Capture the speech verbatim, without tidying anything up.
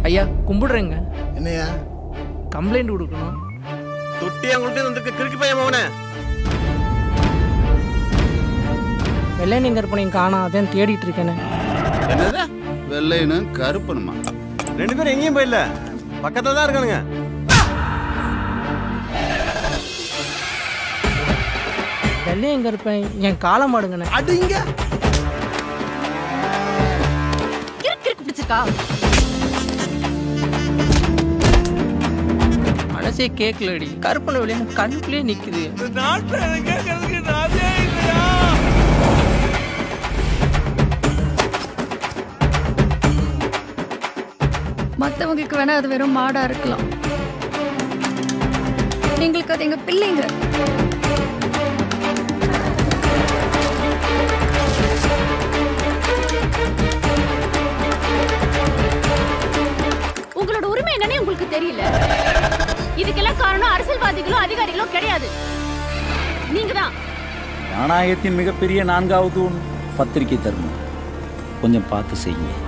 ஐயா கும்பிடுறேங்க. என்னையா கம்ப்ளைண்ட் கொடுக்கணும். தொட்டி அவங்கள்ட்ட வந்திருக்க கிறுக்கு பையன் மவனே. வெள்ளையனும் கருப்பனையும் காணோம், அதான் தேடிட்டு இருக்கேன்னு. என்னது வெள்ளையனும் கருப்பனுமா? ரெண்டு பேரும் எங்கேயும் போயிடல, பக்கத்துல தான் இருக்கானுங்க. வெள்ளையன் கருப்பன் என் காலம் மாடுங்கண்ணே. அடிங்க மனசே கேட்கலடி. கருப்பனை வெளியான கண்ணுக்குள்ளே நிக்குது. மற்றவங்களுக்கு வேணா அது வெறும் மாடா இருக்கலாம், எங்களுக்கு அது எங்க பிள்ளைங்க. உங்களோட உரிமை என்னன்னு உங்களுக்கு தெரியல. இதுக்கெல்லாம் காரணம் அரசியல்வாதிகளோ அதிகாரிகளோ கிடையாது, நீங்க தான். ஜனநாயகத்தின் மிகப்பெரிய நான்காவது பத்திரிகை தர்மம். கொஞ்சம் பார்த்து செய்யுங்க.